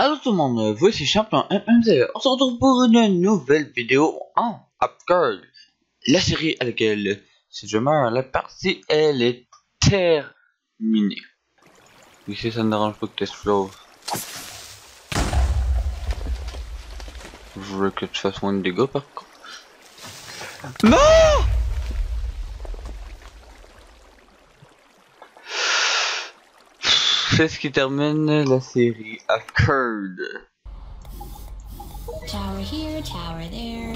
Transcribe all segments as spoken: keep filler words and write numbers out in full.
Allô tout le monde, voici Champion M M Z. On se retrouve pour une nouvelle vidéo en Upgrade. La série à laquelle, si je meurs, la partie elle est terminée. Ici ça ne dérange pas que tu exploses. Je veux que tu fasses moins de dégâts par contre. Non! C'est ce qui termine la série Upgrade. Tower here, tower there.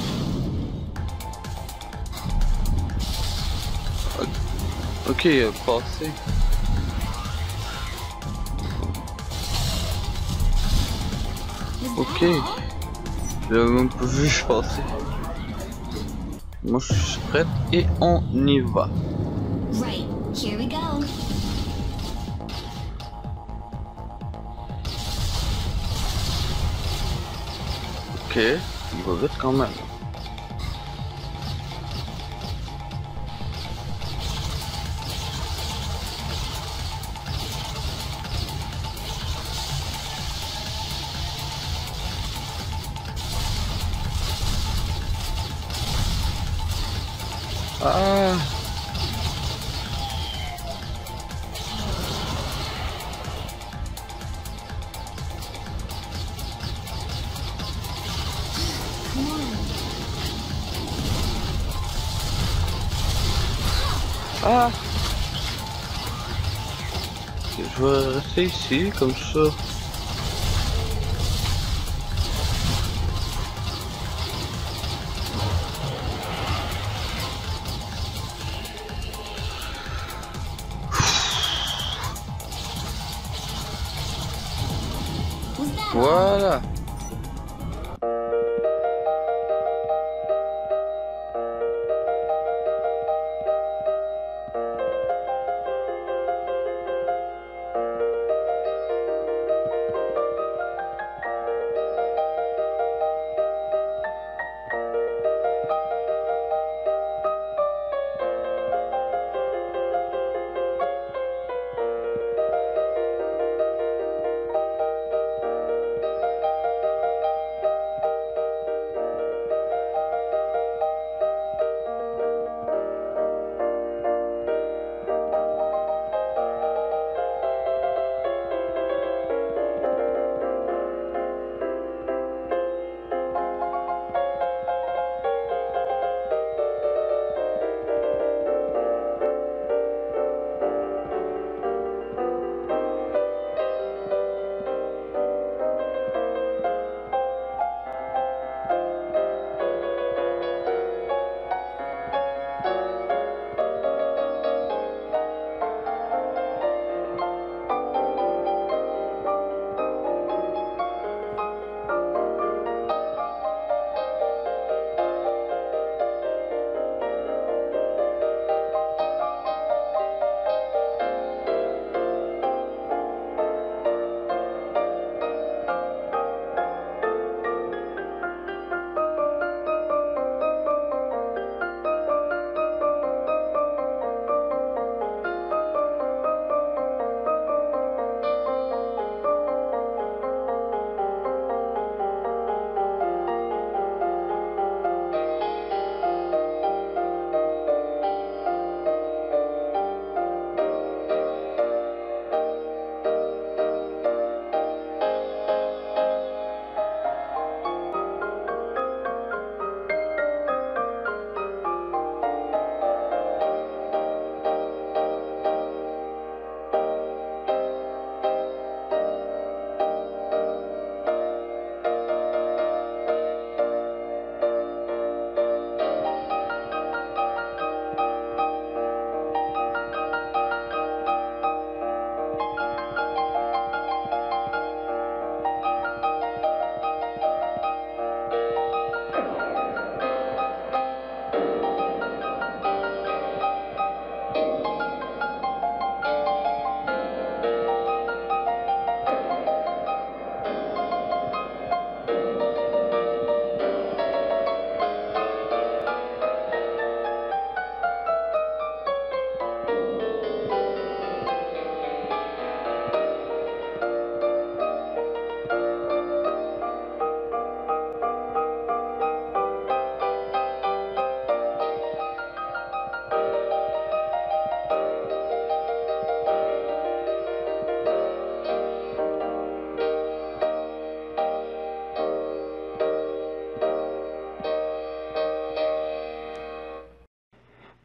Ok, euh, passé. Ok. J'avais même pas vu je passais. Moi je suis prête et on y va. Right, here we go. Ok, il va vite quand même. Ah. Come on. Ah. Je vais rester ici comme ça. Was that all? Voilà.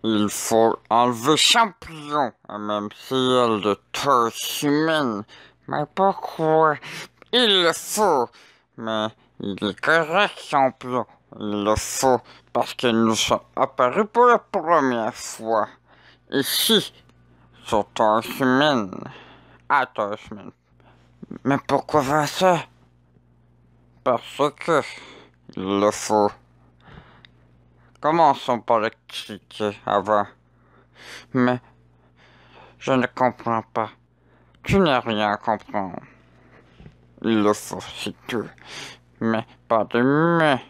Il faut enlever Champion, même si elle de torse humaine. Mais pourquoi? Il le faut. Mais il est correct, Champion. Il le faut parce que nous sommes apparus pour la première fois. Ici, sur torse humaine. À torse humaine. Mais pourquoi faire ça? Parce que il le faut. Commençons par l'expliquer avant. Mais je ne comprends pas. Tu n'as rien à comprendre. Il le faut, c'est tout. Mais pas de mais.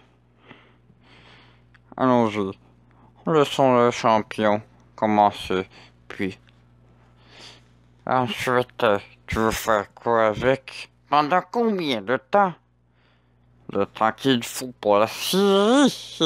Allons-y. Laissons le champion commencer. Puis, ensuite, tu veux faire quoi avec? Pendant combien de temps? Le temps qu'il faut pour la série.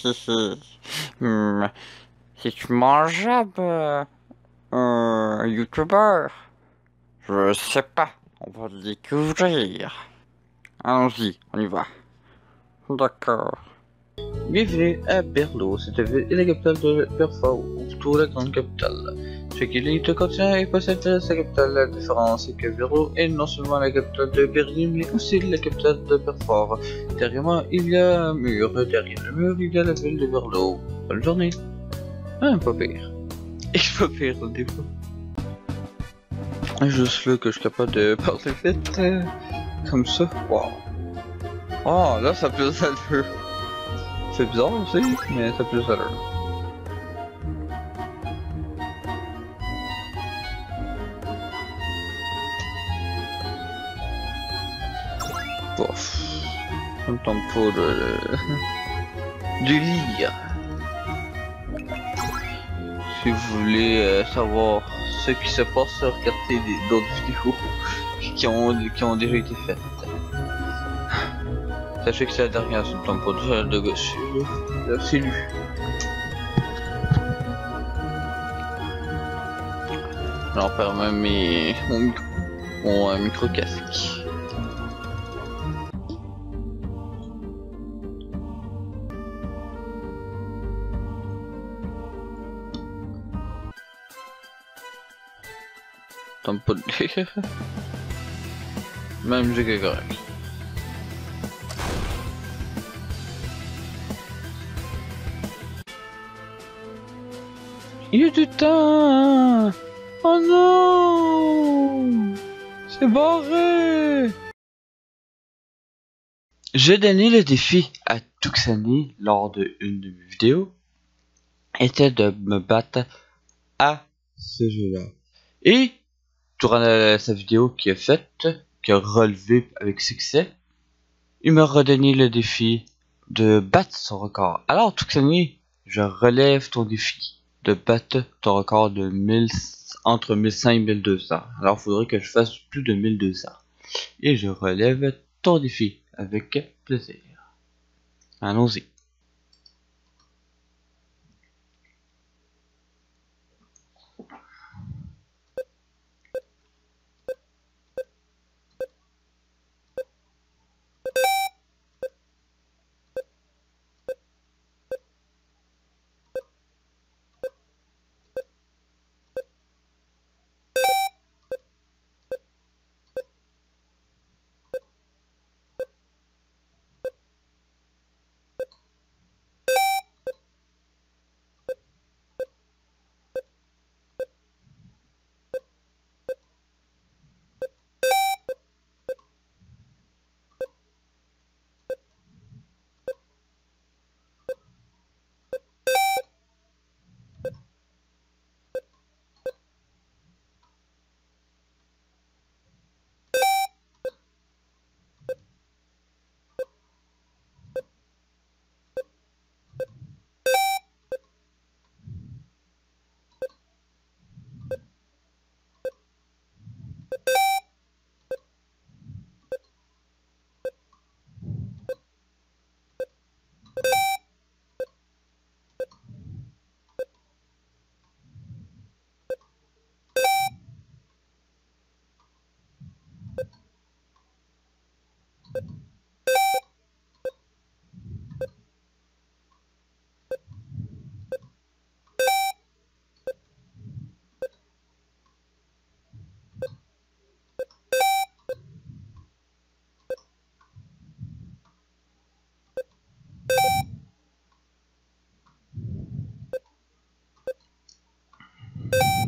Mais c'est mangeable, euh, un youtubeur? Je sais pas. On va le découvrir. Allons-y, on y va. D'accord. Bienvenue à Berlo, cette ville est la capitale de Perfort, autour de la grande capitale. Ce qui lie le continent et possède sa capitale. La différence est que Berlo est non seulement la capitale de Berlin, mais aussi la capitale de Perfort. Derrière moi, il y a un mur. Derrière le mur, il y a la ville de Berlo. Bonne journée. Ah, pas pire. Et pas pire, des fois. Juste là que je suis capable de parler vite. Euh, comme ça. Wow. Oh, là, ça peut être un c'est bizarre aussi, mais ça plus à l'heure. Pouf. Ça me tombe pas de... de lire. Si vous voulez euh, savoir ce qui se passe, regardez d'autres vidéos qui ont, qui ont déjà été faites. Sachez que c'est la dernière, ça me tombe pas de, de gauche. Là, c'est lui. J'en perds même mes... mon micro, mon euh, micro casque. Tombe pas de lire. Même j'ai que correct. Il y a du temps. Oh non, c'est barré. J'ai donné le défi à Tuxani lors d'une de mes vidéos était de me battre à ce jeu-là. Et durant la, sa vidéo qu'il a faite, qu'il a relevé avec succès, il m'a redonné le défi de battre son record. Alors Tuxani, je relève ton défi de battre ton record de mille, entre mille cent et mille deux cents. Alors il faudrait que je fasse plus de mille deux cents. Et je relève ton défi avec plaisir. Allons-y.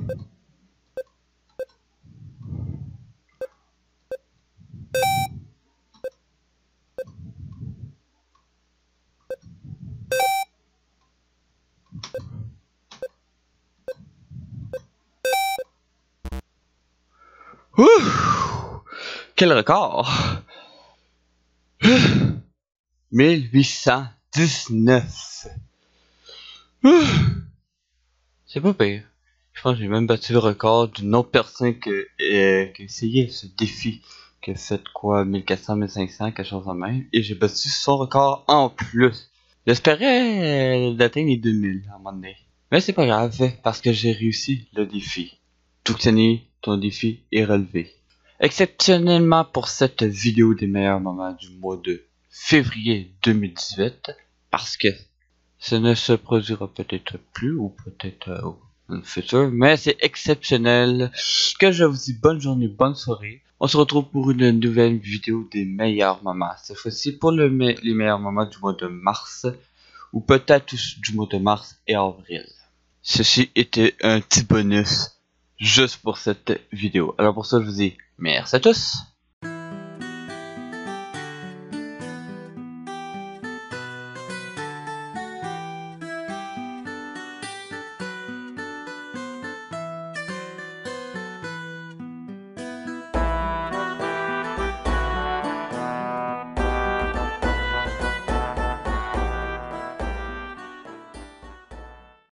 Ouh! Quel record! mille huit cent dix-neuf. Ouh! C'est pas pire. Je pense que j'ai même battu le record d'une autre personne que, euh, qui a essayé ce défi. Qui a fait quoi, mille quatre cents, mille cinq cents, quelque chose en même. Et j'ai battu son record en plus. J'espérais euh, d'atteindre les deux mille à un moment donné. Mais c'est pas grave, parce que j'ai réussi le défi. Tuxani, ton défi est relevé. Exceptionnellement pour cette vidéo des meilleurs moments du mois de février deux mille dix-huit, parce que ce ne se produira peut-être plus ou peut-être euh, dans le futur, mais c'est exceptionnel. Que je vous dis bonne journée, bonne soirée. On se retrouve pour une nouvelle vidéo des meilleurs moments. Cette fois-ci pour le me les meilleurs moments du mois de mars, ou peut-être du mois de mars et avril. Ceci était un petit bonus juste pour cette vidéo. Alors pour ça, je vous dis merci à tous.